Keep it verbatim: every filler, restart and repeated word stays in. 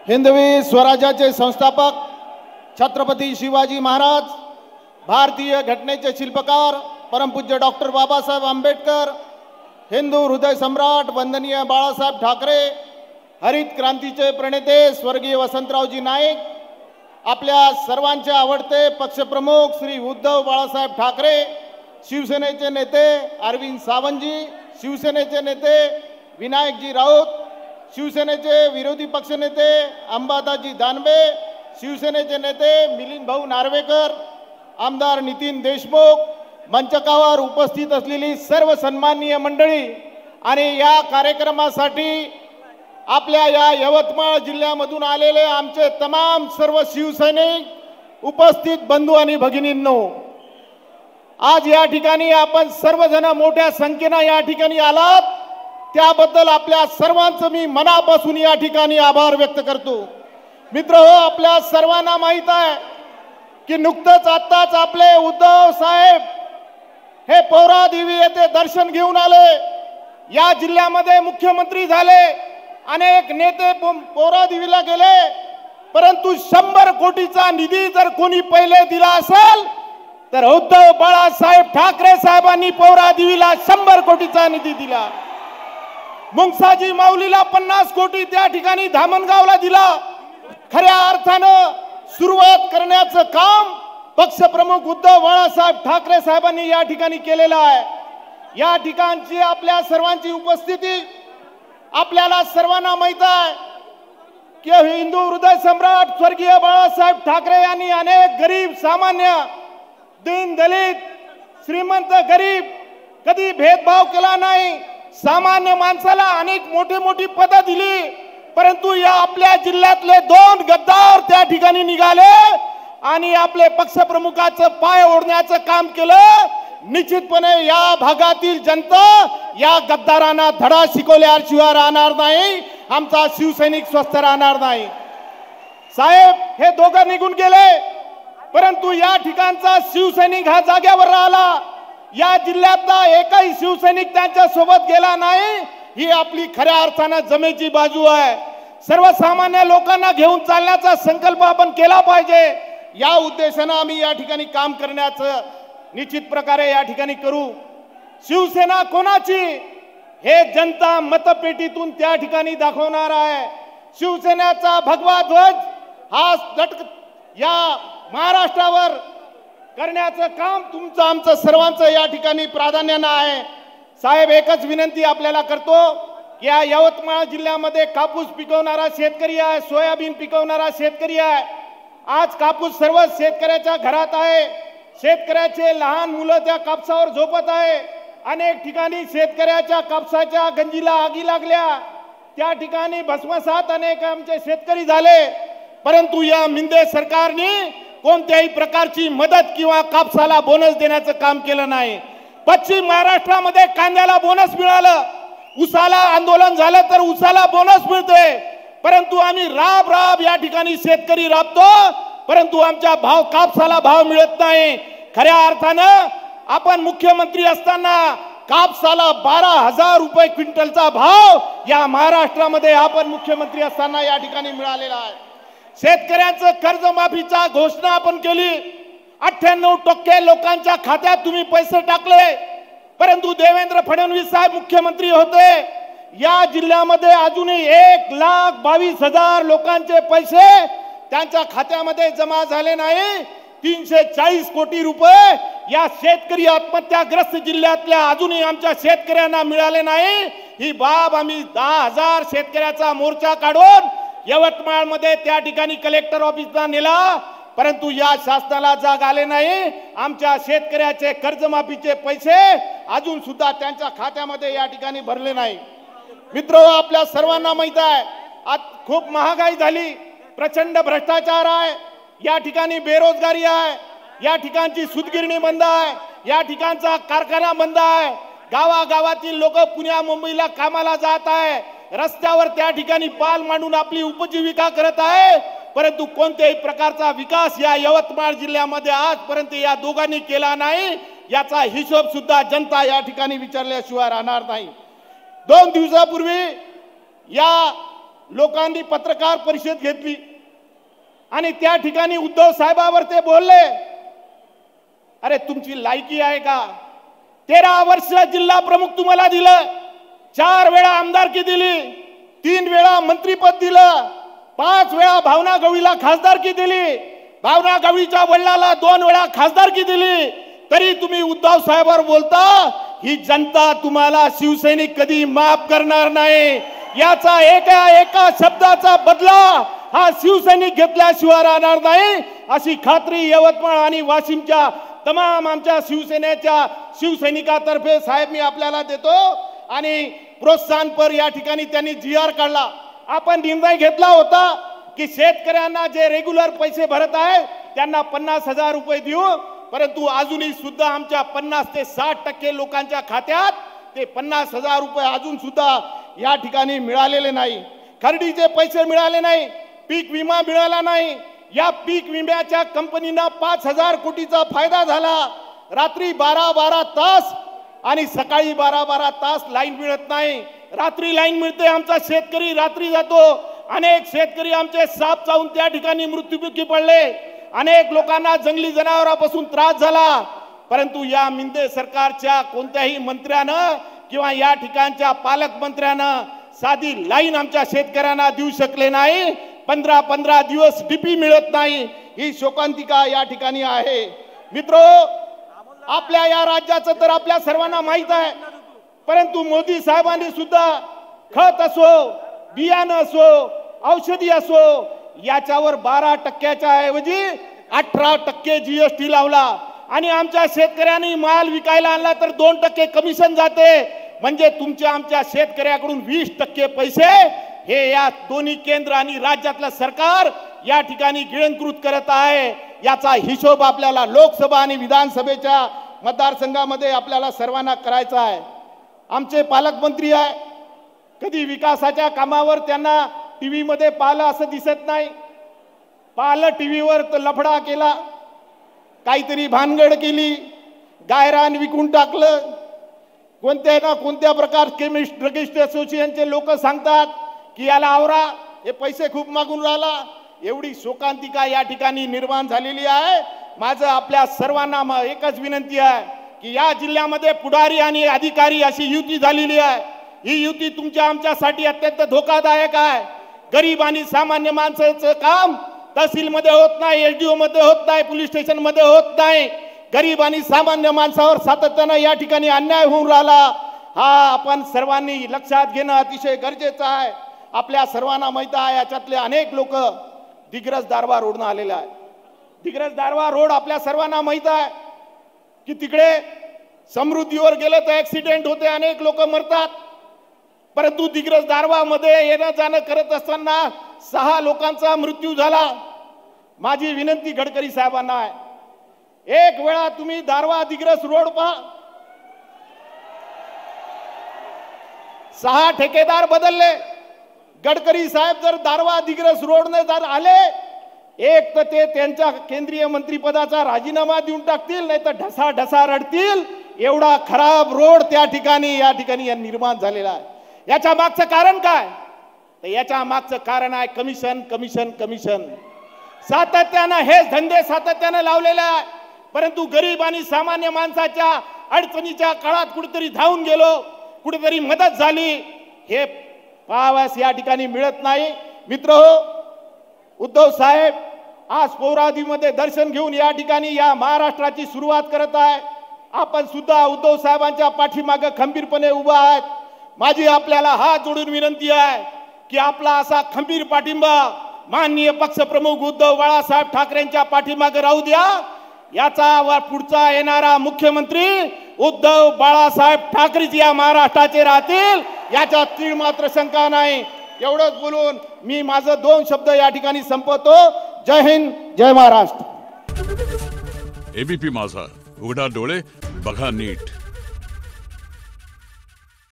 हिंदवी स्वराज्याचे संस्थापक छत्रपती शिवाजी महाराज, भारतीय घटनेचे शिल्पकार परमपूज्य डॉक्टर बाबासाहेब आंबेडकर, हिंदू हृदय सम्राट वंदनीय बाळासाहेब ठाकरे, हरित क्रांतीचे प्रणेते स्वर्गीय वसंतरावजी नाईक, आपल्या सर्वांचे आवडते पक्षप्रमुख श्री उद्धव बाळासाहेब ठाकरे, शिवसेनेचे नेते अरविंद सावंतजी, शिवसेनेचे नेते विनायकजी राऊत, शिवसेनेचे विरोधी पक्षनेते अंबादासजी दानवे, शिवसेनेचे नेते मिलिंद भाऊ नार्वेकर, आमदार नितीन देशमुख, मंचकावर उपस्थित असलेली सर्व सन्माननीय मंडळी आणि या कार्यक्रमासाठी आपल्या या यवतमाळ जिल्ह्यामधून आलेले आमचे तमाम सर्व शिवसैनिक, उपस्थित बंधू आणि भगिनींनो, आज या ठिकाणी आपण सर्वजण मोठ्या संख्येने या ठिकाणी आलात, त्याबद्दल आपल्या सर्वांचं मी मनापासून या ठिकाणी आभार व्यक्त करतो। मित्रहो, आपल्या सर्वांना माहित आहे की नुकतंच आत्ताच आपले उद्धव साहेब हे पौरादेवी येथे दर्शन घेऊन आले, या जिल्ह्यामध्ये मुख्यमंत्री झाले, अनेक नेते पौरादेवीला गेले, परंतु शंभर कोटीचा निधी जर कोणी पहिले दिला असेल तर उद्धव बाळासाहेब ठाकरे साहेबांनी पौरादेवीला शंभर कोटीचा निधी दिला। मुंगसाजी माऊलीला पन्नास कोटी त्या ठिकाणी धामणगावला दिला। खऱ्या अर्थानं सुरुवात करण्याचं काम पक्षप्रमुख उद्धव बाळासाहेब ठाकरे साहेबांनी या ठिकाणी केलेलं आहे। या ठिकाणची आपल्या सर्वांची उपस्थिती आपल्याला सर्वांना माहित आहे की हिंदू हृदय सम्राट स्वर्गीय बाळासाहेब ठाकरे यांनी अनेक गरीब, सामान्य, दीन दलित, श्रीमंत, गरीब कधी भेदभाव केला नाही। सामान्य माणसाला अनेक मोठी मोठी पदं दिली, परंतु या आपल्या जिल्ह्यातले दोन गद्दार त्या ठिकाणी निघाले आणि आपले पक्षप्रमुखाचं पाय ओढण्याचं काम केलं। निश्चितपणे या भागातील जनता या गद्दारांना धडा शिकवल्याशिवाय राहणार नाही, आमचा शिवसैनिक स्वस्थ राहणार नाही। साहेब हे दोघं निघून गेले, परंतु या ठिकाणचा शिवसैनिक हा जाग्यावर राहिला। या जिल्ह्यातला एकही शिवसैनिक त्यांच्या सोबत गेला नाही, ही आपली खऱ्या अर्थाने जमेची बाजू आहे। सर्वसामान्य लोकांना घेऊन चालण्याचा संकल्प आपण केला पाहिजे। या उद्देशाने आम्ही या ठिकाणी काम करण्याचं निश्चित प्रकारे या ठिकाणी करू। शिवसेना कोणाची हे जनता मतपेटीतून त्या ठिकाणी दाखवणार आहे। शिवसेनेचा भगवा ध्वज हा लटक या महाराष्ट्रावर करण्याचं काम तुमचं आमचं सर्वांचं या ठिकाणी प्राधान्यानं आहे। साहेब, एकच विनंती आपल्याला करतो, या यवतमाळ जिल्ह्यामध्ये कापूस पिकवणारा शेतकरी आहे, सोयाबीन पिकवणारा शेतकरी आहे। आज कापूस सर्व शेतकऱ्याच्या घरात आहे, शेतकऱ्याचे लहान मुलं त्या कापसावर झोपत आहे। अनेक ठिकाणी शेतकऱ्याच्या कापसाच्या गंजीला आगी लागल्या, त्या ठिकाणी भस्मसात अनेक आमचे शेतकरी झाले, परंतु या मिंदे सरकारने कोणत्याही प्रकारची मदत किंवा कापसाला बोनस देण्याचं काम केलं नाही। पश्चिम महाराष्ट्रामध्ये कांद्याला बोनस मिळालं, उसाला आंदोलन झालं तर उसाला बोनस मिळते, परंतु आम्ही राब राब या ठिकाणी शेतकरी राबतो, परंतु आमच्या भाव कापसाला भाव मिळत नाही। खऱ्या अर्थानं आपण मुख्यमंत्री असताना कापसाला बारा हजार रुपये क्विंटलचा भाव या महाराष्ट्रामध्ये आपण मुख्यमंत्री असताना या ठिकाणी मिळालेला आहे। शेतकऱ्यांचं कर्जमाफीचा घोषणा आपण केली, अठ्ठ्याण्णव टक्के लोकांच्या खात्यात तुम्ही पैसे टाकले, परंतु देवेंद्र फडणवीस साहेब मुख्यमंत्री होते, या जिल्ह्यामध्ये अजूनही एक लाख बावीस हजार लोकांचे पैसे त्यांच्या खात्यामध्ये जमा झाले नाही। तीनशे चाळीस कोटी रुपये या शेतकरी आत्महत्याग्रस्त जिल्ह्यातल्या अजूनही आमच्या शेतकऱ्यांना मिळाले नाही। ही बाब आम्ही दहा हजार शेतकऱ्याचा मोर्चा काढून यवतमाळ मध्ये त्या ठिकाणी कलेक्टर ऑफिसला नेला, परंतु या शासनाला जाग आले नाही। आमच्या शेतकऱ्याचे कर्जमाफीचे पैसे अजून सुद्धा त्यांच्या खात्यामध्ये या ठिकाणी भरले नाही। मित्र, आपल्या सर्वांना माहित आहे आज खूप महागाई झाली, प्रचंड भ्रष्टाचार आहे, या ठिकाणी बेरोजगारी आहे, या ठिकाणची सूतगिरणी बंद आहे, या ठिकाणचा कारखाना बंद आहे, गावागावातील लोक पुण्या मुंबईला कामाला जात आहे, रस्त्यावर त्या ठिकाणी पाल मांडून आपली उपजीविका करत आहे, परंतु कोणत्याही प्रकारचा विकास या यवतमाळ जिल्ह्यामध्ये आजपर्यंत या दोघांनी केला नाही। याचा हिशोब सुद्धा जनता या ठिकाणी विचारल्याशिवाय राहणार नाही। दोन दिवसापूर्वी या लोकांनी पत्रकार परिषद घेतली आणि त्या ठिकाणी उद्धव साहेबांवर ते बोलले, अरे तुमची लायकी आहे का? तेरा वर्ष जिल्हा प्रमुख तुम्हाला दिलं, चार वेळा आमदारकी दिली, तीन वेळा मंत्रीपद दिलं, पाच वेळा भावना गवळीला खासदारकी दिली, भावना गवळीच्या वडिलाला दोन वेळा खासदारकी दिली, तरी तुम्ही उद्धव साहेबांवर बोलता? ही जनता तुम्हाला शिवसैनिक कधी माफ करणार नाही. याचा एका एका शब्दाचा बदला हा शिवसैनिक घेतल्याशिवाय राहणार नाही, अशी खात्री यवतमाळ आणि वाशिमच्या तमाम आमच्या शिवसेनेच्या शिवसैनिकातर्फे साहेब मी आपल्याला देतो. आणि प्रोत्साहनपर या ठिकाणी त्यांनी जी आर काढला. आपण निर्णय घेतला होता की शेतकऱ्यांना जे रेग्युलर पैसे भरत आहे त्यांना पन्नास हजार रुपये देऊ, परंतु अजूनही सुद्धा आमच्या पन्नास ते साठ टक्के लोकांच्या खात्यात ते पन्नास हजार रुपये अजून सुद्धा या ठिकाणी मिळालेले नाही. खर्डीचे पैसे मिळाले नाही, पीक विमा मिळाला नाही. या पीक विम्याच्या कंपनीना पाच हजार कोटीचा फायदा झाला. रात्री बारा बारा तास आणि सकाळी बारा बारा तास लाईन मिळत नाही. रात्री लाईन मिळते, आमचा शेतकरी रात्री जातो. अनेक शेतकरी आमचे साप चावून त्या ठिकाणी मृत्युमुखी पडले. अनेक लोकांना जंगली जनावरांपासून त्रास झाला. परंतु या मिंदे सरकारच्या कोणत्याही मंत्र्यानं किंवा या ठिकाणच्या पालकमंत्र्यानं साधी लाईन आमच्या शेतकऱ्यांना देऊ शकले नाही. पंधरा पंधरा दिवस डीपी मिळत नाही. ही शोकांतिका या ठिकाणी आहे. मित्रो, आपल्या या राज्याचं तर आपल्या सर्वांना माहित आहे, परंतु मोदी साहेबांनी सुद्धा खत असो, बियाणं असो, औषधी असो, याच्यावर बारा टक्क्याच्या ऐवजी अठरा टक्के जीएसटी लावला. आणि आमच्या शेतकऱ्यांनी माल विकायला आणला तर दोन टक्के कमिशन जाते. म्हणजे तुमच्या आमच्या शेतकऱ्याकडून वीस टक्के पैसे हे या दोन्ही केंद्र आणि राज्यातलं सरकार या ठिकाणी गिळंकृत करत आहे. याचा हिशोब आपल्याला लोकसभा आणि विधानसभेच्या मतदारसंघामध्ये आपल्याला सर्वांना करायचा आहे. आमचे पालकमंत्री आहे, कधी विकासाच्या कामावर त्यांना टीव्ही मध्ये पाहिलं असं दिसत नाही. पाहिलं टीव्हीवर तर लफडा केला, काहीतरी भानगड केली, गायरान विकून टाकलं. कोणत्या ना कोणत्या प्रकार केमिस्ट ड्रगिस्ट असोसिएशनचे लोक सांगतात की याला आवरा, हे पैसे खूप मागून राहिला. एवढी शोकांतिका या ठिकाणी निर्माण झालेली आहे. माझं आपल्या सर्वांना एकच विनंती आहे की या जिल्ह्यामध्ये पुढारी आणि अधिकारी अशी युती झालेली आहे. ही युती तुमच्या आमच्यासाठी अत्यंत धोकादायक आहे. गरीब आणि सामान्य माणसाचं काम तहसील मध्ये होत नाही, एसडीओ मध्ये होत नाही, पोलीस स्टेशन मध्ये होत नाही. गरीब आणि सामान्य माणसावर सातत्यानं या ठिकाणी अन्याय होऊन राहिला. हा आपण सर्वांनी लक्षात घेणं अतिशय गरजेचं आहे. आपल्या सर्वांना माहित आहे याच्यातले अनेक लोक दिग्रस दारवा रोडनं आलेले आहे. दिग्रस दारवा रोड आपल्या सर्वांना माहित आहे की तिकडे समृद्धीवर गेलं तर ऍक्सिडेंट होते, अनेक लोक मरतात. परंतु दिग्रस दारवा मध्ये येणं जाणं करत असताना सहा लोकांचा मृत्यू झाला. माझी विनंती गडकरी साहेबांना आहे, एक वेळा तुम्ही दारवा दिग्रस रोड पहा. सहा ठेकेदार बदलले. गडकरी साहेब जर दारवा दिग्रस रोडने जर आले, एक तर ते त्यांच्या केंद्रीय मंत्रीपदाचा राजीनामा देऊन टाकतील, नाही तर ढसा ढसा रडतील. एवढा खराब रोड त्या ठिकाणी या ठिकाणी निर्माण झालेला आहे. याच्या मागचं कारण काय? तर याच्या मागचं कारण आहे कमिशन, कमिशन, कमिशन. सातत्यानं हे धंदे सातत्यानं लावलेले आहे. परंतु गरीब आणि सामान्य माणसाच्या अडचणीच्या काळात कुठेतरी धावून गेलो, कुठेतरी मदत झाली, हे पाहावयास या ठिकाणी मिळत नाही. मित्रहो, उद्धव साहेब आज पौरादीमध्ये दर्शन घेऊन या ठिकाणी या महाराष्ट्राची सुरुवात करत आहे. आपण सुद्धा उद्धव साहेबांच्या पाठीमागे खंबीरपणे उभा आहात. माझी आपल्याला हात जोडून विनंती आहे की आपला असा खंबीर पाठिंबा माननीय पक्षप्रमुख उद्धव बाळासाहेब ठाकरेंच्या पाठीमागे राहू द्या. याचा व पुढचा येणारा मुख्यमंत्री उद्धव बाळासाहेब ठाकरेच या महाराष्ट्राचे राहतील, याच्यात तीळ मात्र शंका नाही. एवढंच बोलून मी माझं दोन शब्द या ठिकाणी संपवतो. जय हिंद, जय महाराष्ट्र. एबीपी माझा, उघडा डोळे बघा नीट.